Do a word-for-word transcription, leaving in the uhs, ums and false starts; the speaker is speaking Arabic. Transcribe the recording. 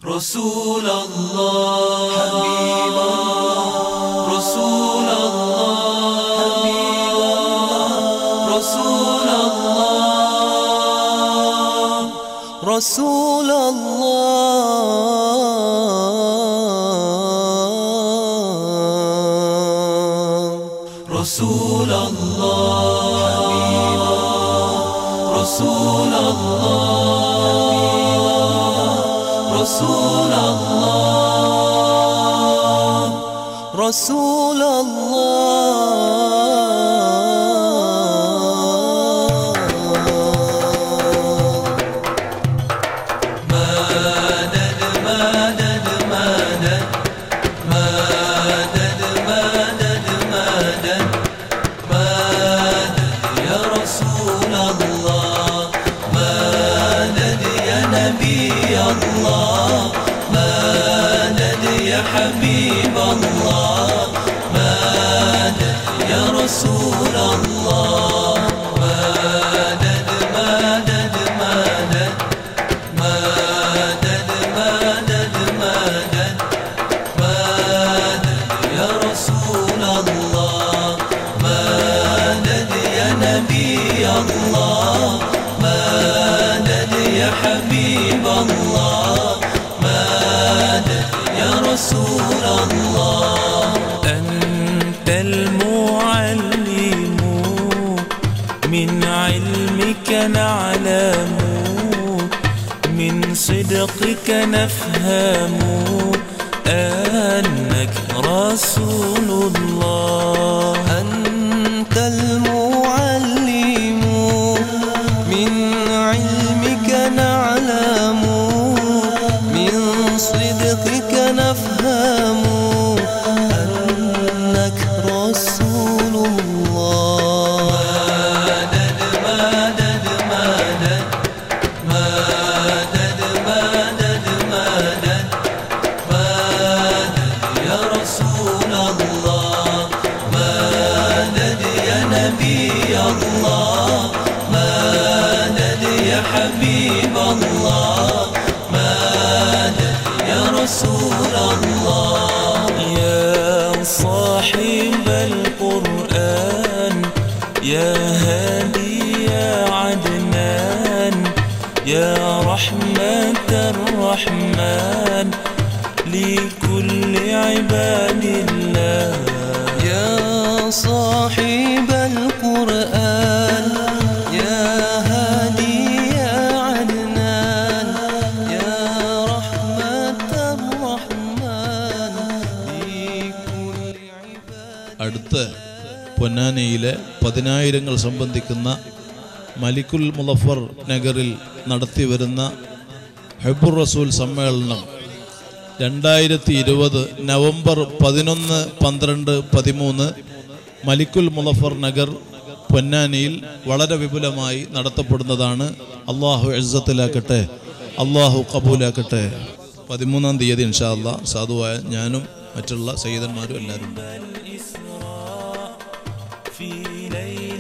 رسول الله حبيب الله رسول الله حبيب الله رسول الله رسول الله رسول الله حبيب الله رسول الله رسول الله رسول الله مدد مدد مدد مدد مدد مدد مدد يا رسول الله مدد يا نبي الله مدد يا حبيب الله مدد يا رسول الله مدد مدد مدد مدد مدد مدد مدد يا رسول الله مدد يا نبي الله مدد يا حبيب الله مدد يا رسول الله أنت المعلم من علمك نعلم من صدقك نفهم أنك رسول الله أنت المعلم من علمك نعلم من صدقك نفهم أنك رسول الله مدد مدد مدد مدد مدد مدد مدد يا رسول الله مدد يا نبي الله مدد يا حبيب الله مدد يا رسول الله يا صاحب القرآن يا هادي يا عدنان يا رحمة الرحمن لكل عباد الله يا صاحب القرآن يا هادي يا عدنان يا رحمة الرحمن لكل عباد. അടുത്ത പൊന്നാനിയിലെ പതിനായിരങ്ങൾ സംബന്ധിക്കുന്ന മലിക്കുൽ മുളഫർ നഗറിൽ നടത്തി വരുന്ന ഹബ്ബുർ റസൂൽ സമ്മേളനം രണ്ടായിരത്തി ഇരുപത് നവംബർ പതിനൊന്ന് പന്ത്രണ്ട് പതിമൂന്ന് മലിക്കുൽ മുളഫർ നഗർ പൊന്നാനിയിൽ വളരെ വിപുലമായി നടത്തപ്പെടുന്നതാണ്. അള്ളാഹു ഇസ്സത്തിലാക്കട്ടെ, അള്ളാഹു കബൂലാക്കട്ടെ. പതിമൂന്നാം തീയതി ഇൻഷാ അല്ലാഹ് സാധുവായ ഞാനും മറ്റുള്ള സയ്യിദന്മാരും എല്ലാവരും